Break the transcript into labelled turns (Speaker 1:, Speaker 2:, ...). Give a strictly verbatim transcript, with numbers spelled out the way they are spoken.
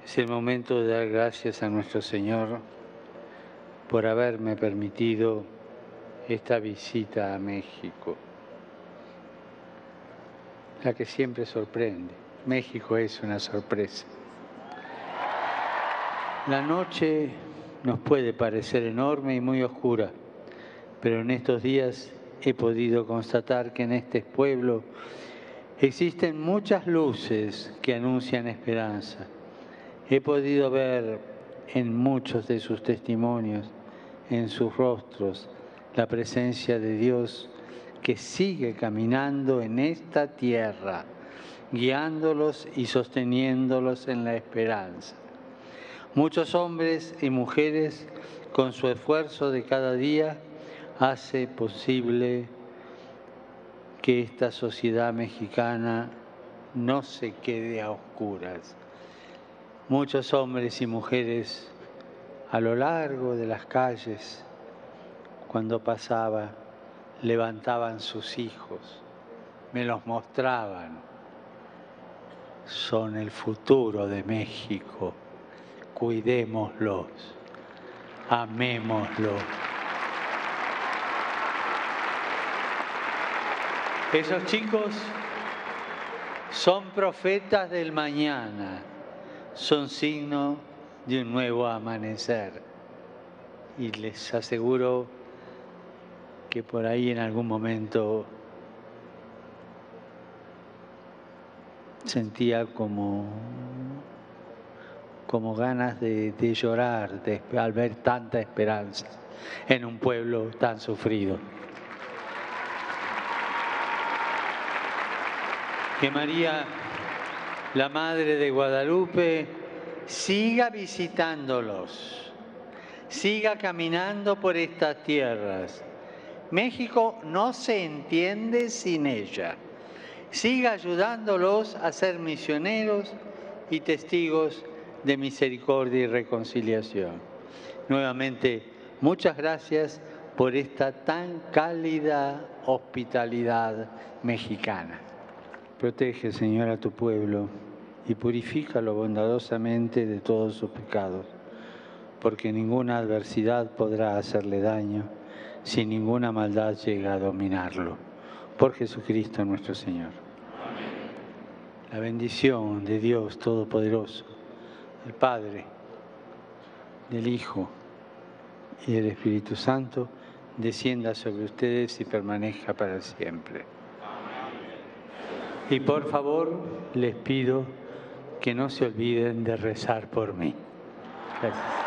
Speaker 1: Es el momento de dar gracias a nuestro Señor por haberme permitido esta visita a México, la que siempre sorprende. México es una sorpresa. La noche nos puede parecer enorme y muy oscura, pero en estos días he podido constatar que en este pueblo existen muchas luces que anuncian esperanza. He podido ver en muchos de sus testimonios, en sus rostros, la presencia de Dios que sigue caminando en esta tierra, guiándolos y sosteniéndolos en la esperanza. Muchos hombres y mujeres, con su esfuerzo de cada día, hace posible que esta sociedad mexicana no se quede a oscuras. Muchos hombres y mujeres a lo largo de las calles, cuando pasaba, levantaban sus hijos, me los mostraban. Son el futuro de México. Cuidémoslos, amémoslos. Esos chicos son profetas del mañana, son signo de un nuevo amanecer. Y les aseguro que por ahí en algún momento sentía como, como ganas de, de llorar de, al ver tanta esperanza en un pueblo tan sufrido. Que María, la Madre de Guadalupe, siga visitándolos, siga caminando por estas tierras. México no se entiende sin ella. Siga ayudándolos a ser misioneros y testigos de misericordia y reconciliación. Nuevamente, muchas gracias por esta tan cálida hospitalidad mexicana. Protege, Señor, a tu pueblo y purifícalo bondadosamente de todos sus pecados, porque ninguna adversidad podrá hacerle daño si ninguna maldad llega a dominarlo. Por Jesucristo nuestro Señor. Amén. La bendición de Dios Todopoderoso, el Padre, del Hijo y del Espíritu Santo, descienda sobre ustedes y permanezca para siempre. Y por favor, les pido que no se olviden de rezar por mí. Gracias.